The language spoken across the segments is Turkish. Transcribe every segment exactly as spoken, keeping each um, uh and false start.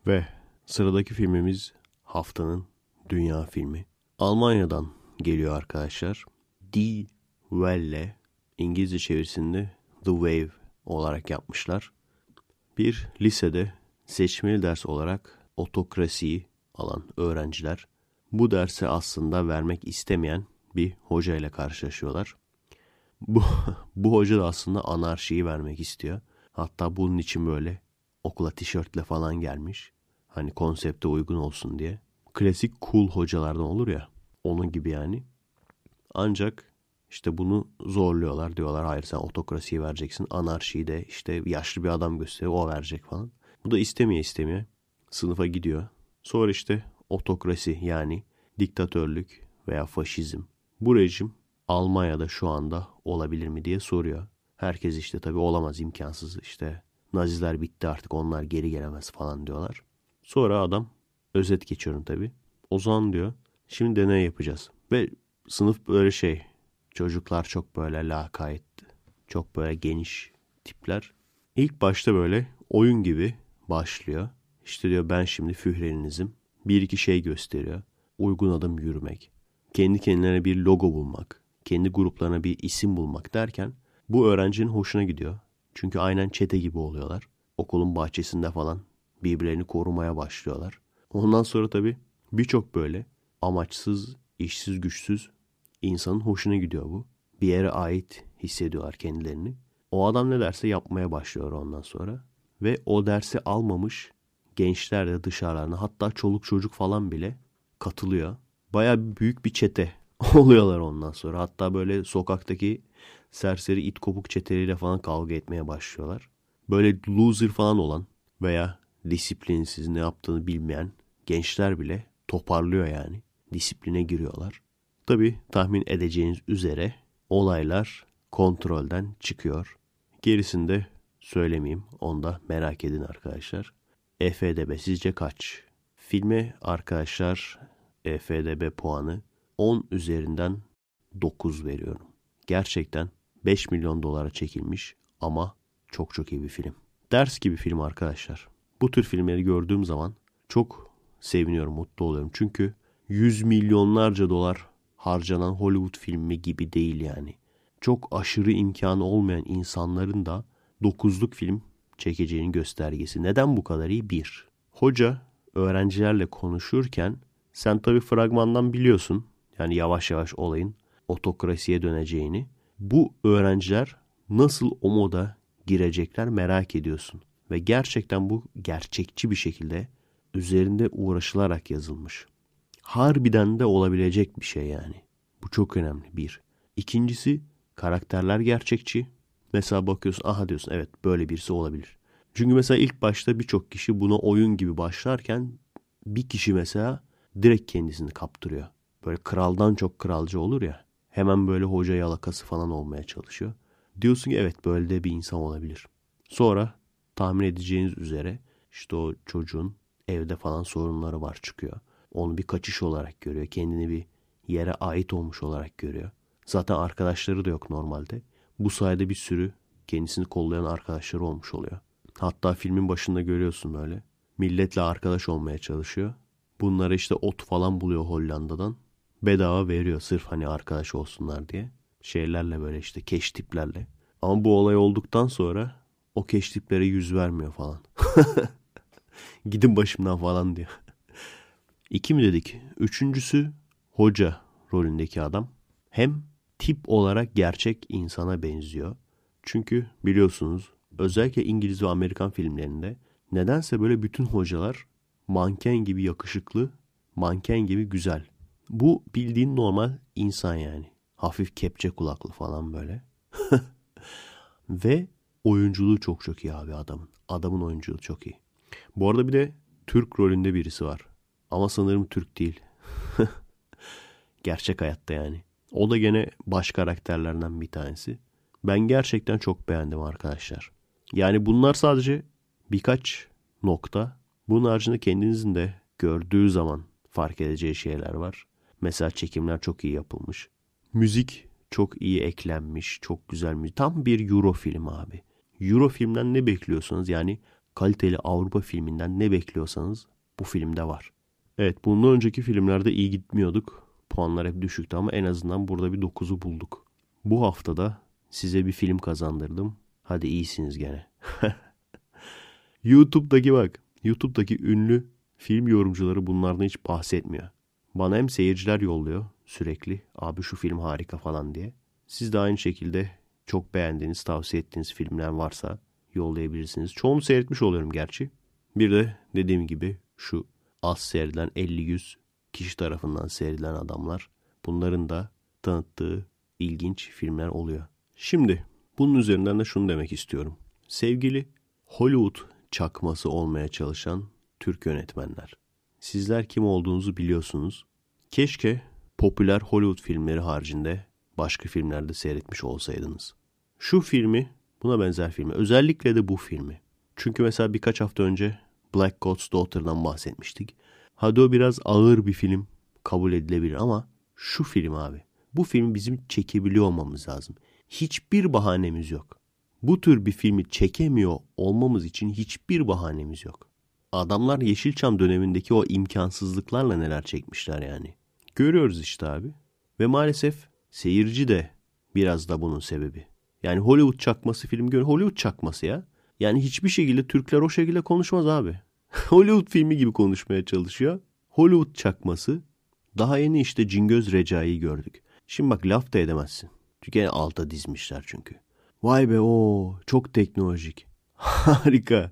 Ve sıradaki filmimiz haftanın dünya filmi. Almanya'dan geliyor arkadaşlar. Die Welle, İngilizce çevirisinde The Wave olarak yapmışlar. Bir lisede seçmeli ders olarak otokrasiyi alan öğrenciler bu dersi aslında vermek istemeyen bir hoca ile karşılaşıyorlar. Bu, bu hoca da aslında anarşiyi vermek istiyor. Hatta bunun için böyle okula tişörtle falan gelmiş. Hani konsepte uygun olsun diye. Klasik cool hocalardan olur ya. Onun gibi yani. Ancak işte bunu zorluyorlar. Diyorlar hayır sen otokrasiyi vereceksin. Anarşiyi de işte yaşlı bir adam gösteriyor. O verecek falan. Bu da istemeye istemeye sınıfa gidiyor. Sonra işte otokrasi yani diktatörlük veya faşizm. Bu rejim Almanya'da şu anda olabilir mi diye soruyor. Herkes işte tabii olamaz, imkansız, işte Naziler bitti artık onlar geri gelemez falan diyorlar. Sonra adam, özet geçiyorum tabii. O zaman diyor şimdi deney yapacağız. Ve sınıf böyle şey, çocuklar çok böyle lakayt, çok böyle geniş tipler. İlk başta böyle oyun gibi başlıyor. İşte diyor ben şimdi Führerinizim. Bir iki şey gösteriyor. Uygun adım yürümek. Kendi kendilerine bir logo bulmak. Kendi gruplarına bir isim bulmak derken bu öğrencinin hoşuna gidiyor. Çünkü aynen çete gibi oluyorlar. Okulun bahçesinde falan birbirlerini korumaya başlıyorlar. Ondan sonra tabii birçok böyle amaçsız, işsiz, güçsüz insanın hoşuna gidiyor bu. Bir yere ait hissediyorlar kendilerini. O adam ne derse yapmaya başlıyor ondan sonra. Ve o dersi almamış gençler de dışarılarına, hatta çoluk çocuk falan bile katılıyor. Bayağı büyük bir çete oluyorlar ondan sonra. Hatta böyle sokaktaki serseri it kopuk çeteleriyle falan kavga etmeye başlıyorlar. Böyle loser falan olan veya disiplinsiz, ne yaptığını bilmeyen gençler bile toparlıyor yani. Disipline giriyorlar. Tabii tahmin edeceğiniz üzere olaylar kontrolden çıkıyor. Gerisini de söylemeyeyim. Onu da merak edin arkadaşlar. I F D B sizce kaç? Filme arkadaşlar I F D B puanı on üzerinden dokuz veriyorum. Gerçekten beş milyon dolara çekilmiş ama çok çok iyi bir film. Ders gibi film arkadaşlar. Bu tür filmleri gördüğüm zaman çok seviniyorum, mutlu oluyorum. Çünkü yüz milyonlarca dolar harcanan Hollywood filmi gibi değil yani. Çok aşırı imkanı olmayan insanların da dokuzluk film çekeceğinin göstergesi. Neden bu kadar iyi? Bir, hoca öğrencilerle konuşurken sen tabii fragmandan biliyorsun. Yani yavaş yavaş olayın otokrasiye döneceğini. Bu öğrenciler nasıl o moda girecekler merak ediyorsun. Ve gerçekten bu gerçekçi bir şekilde üzerinde uğraşılarak yazılmış. Harbiden de olabilecek bir şey yani. Bu çok önemli bir. İkincisi karakterler gerçekçi. Mesela bakıyorsun aha diyorsun evet böyle birisi olabilir. Çünkü mesela ilk başta birçok kişi buna oyun gibi başlarken bir kişi mesela direkt kendisini kaptırıyor. Böyle kraldan çok kralcı olur ya. Hemen böyle hoca yalakası falan olmaya çalışıyor. Diyorsun ki evet böyle de bir insan olabilir. Sonra tahmin edeceğiniz üzere işte o çocuğun evde falan sorunları var çıkıyor. Onu bir kaçış olarak görüyor. Kendini bir yere ait olmuş olarak görüyor. Zaten arkadaşları da yok normalde. Bu sayede bir sürü kendisini kollayan arkadaşları olmuş oluyor. Hatta filmin başında görüyorsun böyle. Milletle arkadaş olmaya çalışıyor. Bunlara işte ot falan buluyor Hollanda'dan. Bedava veriyor sırf hani arkadaş olsunlar diye. Şeylerle böyle işte keş tiplerle. Ama bu olay olduktan sonra o keş tiplere yüz vermiyor falan. Gidin başımdan falan diyor. İki mi dedik? Üçüncüsü hoca rolündeki adam. Hem tip olarak gerçek insana benziyor. Çünkü biliyorsunuz özellikle İngiliz ve Amerikan filmlerinde nedense böyle bütün hocalar manken gibi yakışıklı, manken gibi güzel. Bu bildiğin normal insan yani. Hafif kepçe kulaklı falan böyle. Ve oyunculuğu çok çok iyi abi adamın. Adamın oyunculuğu çok iyi. Bu arada bir de Türk rolünde birisi var. Ama sanırım Türk değil. Gerçek hayatta yani. O da gene baş karakterlerden bir tanesi. Ben gerçekten çok beğendim arkadaşlar. Yani bunlar sadece birkaç nokta. Bunun haricinde kendinizin de gördüğü zaman fark edeceği şeyler var. Mesela çekimler çok iyi yapılmış. Müzik çok iyi eklenmiş. Çok güzel müzik. Tam bir Euro film abi. Euro filmden ne bekliyorsunuz? Yani kaliteli Avrupa filminden ne bekliyorsanız bu filmde var. Evet, bundan önceki filmlerde iyi gitmiyorduk. Puanlar hep düşüktü ama en azından burada bir dokuzu bulduk. Bu haftada size bir film kazandırdım. Hadi iyisiniz gene. YouTube'daki bak. YouTube'daki ünlü film yorumcuları bunlardan hiç bahsetmiyor. Bana hem seyirciler yolluyor sürekli. Abi şu film harika falan diye. Siz de aynı şekilde çok beğendiğiniz, tavsiye ettiğiniz filmler varsa yollayabilirsiniz. Çoğunu seyretmiş oluyorum gerçi. Bir de dediğim gibi şu az seyredilen elli yüz kişi tarafından seyredilen adamlar. Bunların da tanıttığı ilginç filmler oluyor. Şimdi bunun üzerinden de şunu demek istiyorum. Sevgili Hollywood çakması olmaya çalışan Türk yönetmenler. Sizler kim olduğunuzu biliyorsunuz. Keşke popüler Hollywood filmleri haricinde başka filmlerde seyretmiş olsaydınız. Şu filmi, buna benzer filmi, özellikle de bu filmi. Çünkü mesela birkaç hafta önce Black God's Daughter'dan bahsetmiştik. Hadi o biraz ağır bir film, kabul edilebilir ama şu film abi. Bu filmi bizim çekebiliyor olmamız lazım. Hiçbir bahanemiz yok. Bu tür bir filmi çekemiyor olmamız için hiçbir bahanemiz yok. Adamlar Yeşilçam dönemindeki o imkansızlıklarla neler çekmişler yani. Görüyoruz işte abi. Ve maalesef seyirci de biraz da bunun sebebi. Yani Hollywood çakması film gör. Hollywood çakması ya. Yani hiçbir şekilde Türkler o şekilde konuşmaz abi. Hollywood filmi gibi konuşmaya çalışıyor. Hollywood çakması. Daha yeni işte Cingöz Recai'yi gördük. Şimdi bak laf da edemezsin. Çünkü yani alta dizmişler çünkü. Vay be o çok teknolojik. Harika.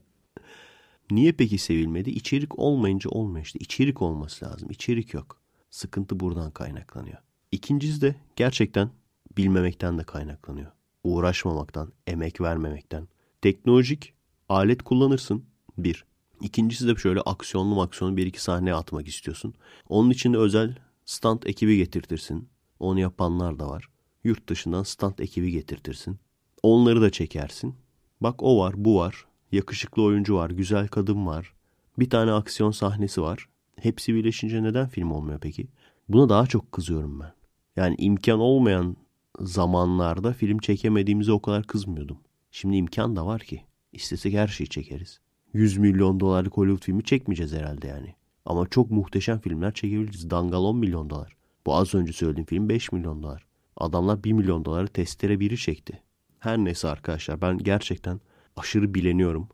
Niye peki sevilmedi? İçerik olmayınca olmuyor işte. İçerik olması lazım. İçerik yok. Sıkıntı buradan kaynaklanıyor. İkincisi de gerçekten bilmemekten de kaynaklanıyor. Uğraşmamaktan, emek vermemekten. Teknolojik alet kullanırsın. Bir. İkincisi de şöyle aksiyonlu aksiyonlu bir iki sahne atmak istiyorsun. Onun için de özel stunt ekibi getirtirsin. Onu yapanlar da var. Yurt dışından stunt ekibi getirtirsin. Onları da çekersin. Bak o var, bu var. Yakışıklı oyuncu var, güzel kadın var. Bir tane aksiyon sahnesi var. Hepsi birleşince neden film olmuyor peki? Buna daha çok kızıyorum ben. Yani imkan olmayan zamanlarda film çekemediğimize o kadar kızmıyordum. Şimdi imkan da var ki. İstesek her şeyi çekeriz. yüz milyon dolarlık Hollywood filmi çekmeyeceğiz herhalde yani. Ama çok muhteşem filmler çekebiliriz. Dangal on milyon dolar. Bu az önce söylediğim film beş milyon dolar. Adamlar bir milyon doları Testere biri çekti. Her neyse arkadaşlar, ben gerçekten aşırı bileniyorum.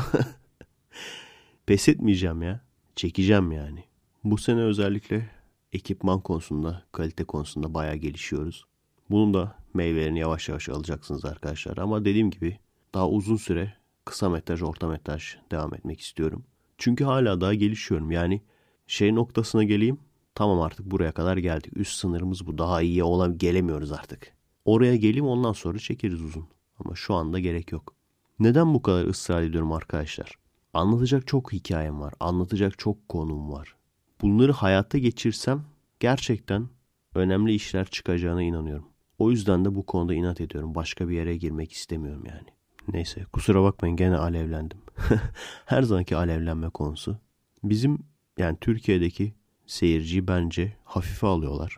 Pes etmeyeceğim ya. Çekeceğim yani. Bu sene özellikle ekipman konusunda, kalite konusunda bayağı gelişiyoruz. Bunun da meyvelerini yavaş yavaş alacaksınız arkadaşlar. Ama dediğim gibi daha uzun süre kısa metraj, orta metraj devam etmek istiyorum. Çünkü hala daha gelişiyorum. Yani şey noktasına geleyim. Tamam, artık buraya kadar geldik. Üst sınırımız bu. Daha iyiye olan gelemiyoruz artık. Oraya geleyim, ondan sonra çekeriz uzun. Ama şu anda gerek yok. Neden bu kadar ısrar ediyorum arkadaşlar? Anlatacak çok hikayem var. Anlatacak çok konum var. Bunları hayata geçirsem gerçekten önemli işler çıkacağına inanıyorum. O yüzden de bu konuda inat ediyorum. Başka bir yere girmek istemiyorum yani. Neyse, kusura bakmayın, gene alevlendim. Her zamanki alevlenme konusu. Bizim yani Türkiye'deki seyirciyi bence hafife alıyorlar.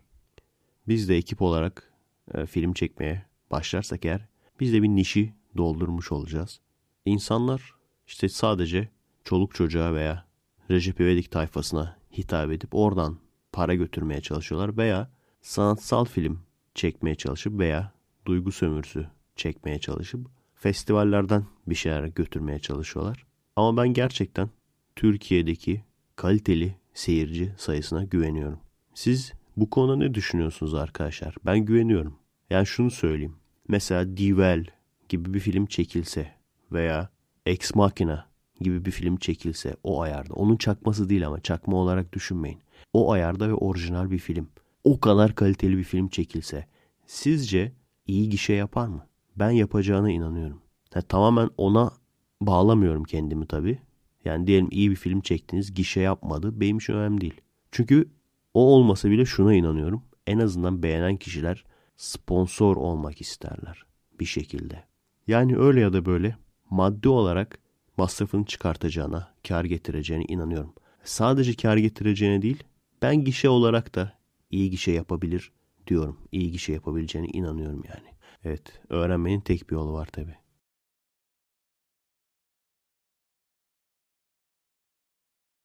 Biz de ekip olarak e, film çekmeye başlarsak eğer biz de bir nişi doldurmuş olacağız. İnsanlar işte sadece çoluk çocuğa veya Recep İvedik tayfasına hitap edip oradan para götürmeye çalışıyorlar veya sanatsal film çekmeye çalışıp veya duygu sömürüsü çekmeye çalışıp festivallerden bir şeyler götürmeye çalışıyorlar. Ama ben gerçekten Türkiye'deki kaliteli seyirci sayısına güveniyorum. Siz bu konuda ne düşünüyorsunuz arkadaşlar? Ben güveniyorum. Yani şunu söyleyeyim. Mesela Die Well gibi bir film çekilse veya Ex Machina gibi bir film çekilse o ayarda. Onun çakması değil ama çakma olarak düşünmeyin. O ayarda ve orijinal bir film. O kadar kaliteli bir film çekilse sizce iyi gişe yapar mı? Ben yapacağına inanıyorum. Yani tamamen ona bağlamıyorum kendimi tabii. Yani diyelim iyi bir film çektiniz, gişe yapmadı. Benim için önemli değil. Çünkü o olmasa bile şuna inanıyorum. En azından beğenen kişiler sponsor olmak isterler bir şekilde. Yani öyle ya da böyle maddi olarak masrafını çıkartacağına, kar getireceğine inanıyorum. Sadece kar getireceğine değil, ben gişe olarak da iyi gişe yapabilir diyorum. İyi gişe yapabileceğine inanıyorum yani. Evet, öğrenmenin tek bir yolu var tabii.